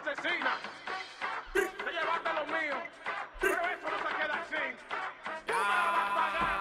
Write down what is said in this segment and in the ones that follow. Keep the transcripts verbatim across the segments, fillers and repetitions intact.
asesina. Te llevaste lo mío, pero eso no se queda así. Tú me la vas a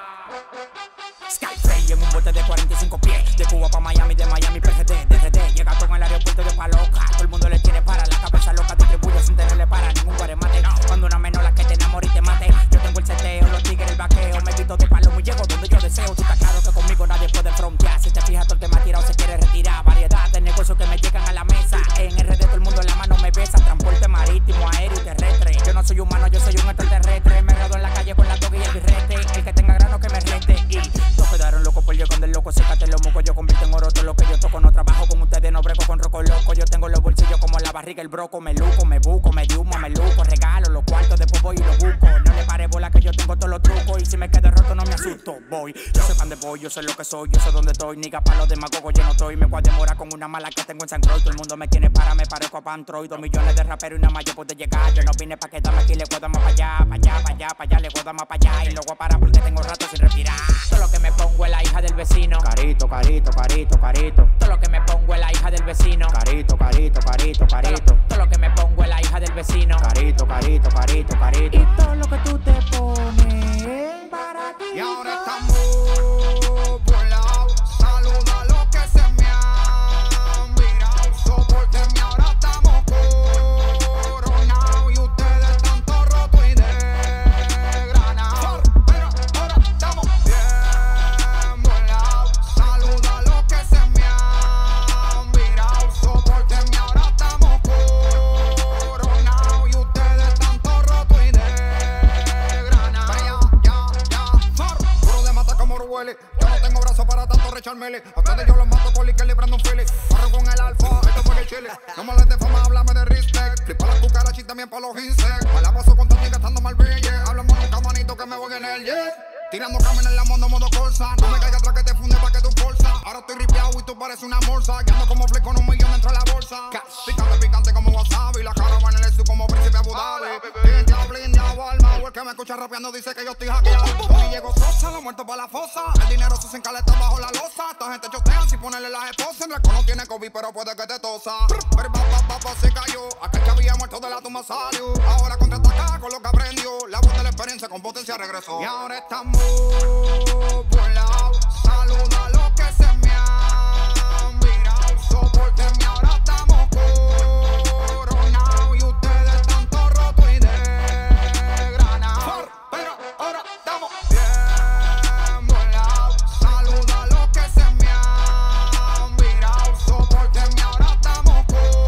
pagar. Skyface en un bote de cuarenta y cinco pies. De Cuba pa' Miami, de Miami P G D, D R D. Llega todo en el aeropuerto de Paloca. Todo el mundo le tiene para la cabeza loca. Distribuye sin tenerle para ningún guaremate. Cuando una menor la que te enamore y te mate. Yo tengo el seteo, los tigres, el vaqueo. Me visto de palomo y llego donde yo deseo. Tú estás claro que conmigo nadie puede frontear. Si te fijas, todo el que me ha tirado se quiere retirar. Variedad de negocios que me llegan a la mesa. En R D todo el mundo en la mano me besa. Transporte marítimo, aéreo y terrestre. Yo no soy humano, yo soy un extraterrestre. Me rodo en la calle con la toga y el birrete. El que tenga grano que me rete. Y todos quedaron locos por llegar del loco. Sécate los mocos, yo convierto en oro todo lo que yo toco. No trabajo con ustedes, no breco con roco loco. Yo tengo los bolsillos como la barriga, el broco. Me luco, me buco, me diumo, me luco. Regalo los cuartos, después voy y los busco. No le pare bola que yo tengo todos los trucos. Y si me quedo roto no me asusto, voy. Yo sé dónde voy, yo sé lo que soy, yo sé dónde estoy. Niga pa' los demagogos, yo no estoy. Me voy a demorar con una mala que tengo en San Croix. Todo el mundo me quiere para, me parezco a Pantroid. Dos millones de raperos y nada más yo puedo llegar. Yo no vine pa' quedarme aquí, le guarda más para allá, para allá, para allá, para allá, le guarda más para allá. Y luego a parar porque tengo rato sin respirar. Todo lo que me pongo es la hija del vecino. Carito, carito, carito, carito. Todo lo que me pongo es la hija del vecino. Carito, carito, carito, carito. Todo lo que me pongo es la hija del vecino. Carito, carito, carito, carito. Y todo lo que tú te pones para ti. Y ahora estamos volados. Saluda a los que se me han virado. Sopórtenme, ahora estamos coronados. Y ustedes están todos rotos y desgranados. Pero ahora estamos bien volados. Saluda a los que se me han virado. Sopórtenme, ahora estamos coronados. Y ustedes están todos rotos y desgranados. Ya, ya, ya. Puro de mata como Rueli. Yo no tengo brazos para tanto recharmele. A ustedes yo los mato por que librando un fili. Corro con el alfa, esto fue el chile. No me hables de fama, háblame de respect. Flipa las cucarachas y también pa' los insects. Me la paso con todo y gastando mal billete. Hablamos nunca, manito, que me voy en el jet. Tirando cámara en la mondo, modo corsa. No me caiga atrás que te funde pa' que tú forza. Ahora estoy ripiado y tú pareces una morsa. Guiando como flick con un millón dentro de la bolsa. Picante, picante como wasabi. La cara va en el S U como príncipe Abu Dhabi. Blindeado, blindeado, alma. El que me escucha rapeando dice que yo estoy hackeado. Hoy llego sosa, lo muerto pa' la fosa. El dinero se encaleta bajo la losa. Esta gente chotean sin ponerle las esposas. El no tiene COVID, pero puede que te tosa. Pero papá, papá se cayó. Aquel que había muerto de la tumba salió. Ahora contraataca con lo que aprendió. La voz de la experiencia con potencia regresó. Y ahora estamos volados. Saluda a los que se me han virado. Sopórtenme, ahora estamos coronados. Y ustedes están todos rotos y desgranados. Pero ahora estamos bien volados. Saluda a los que se me han virado. Sopórtenme, ahora estamos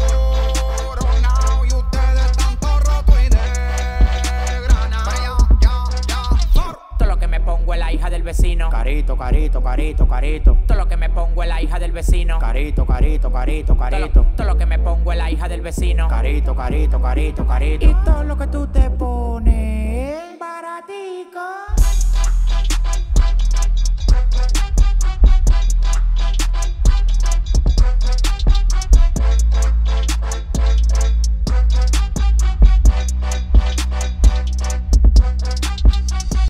coronados. Y ustedes están todos rotos y desgranados. Ya, ya, ya. Todo lo que me pongo es la hija del vecino. Carito, carito, carito, carito. Todo lo que me pongo es la hija del vecino. Carito, carito, carito, carito. Todo lo, todo lo que me pongo es la hija del vecino. Carito, carito, carito, carito. Y todo lo que tú te pones baratico.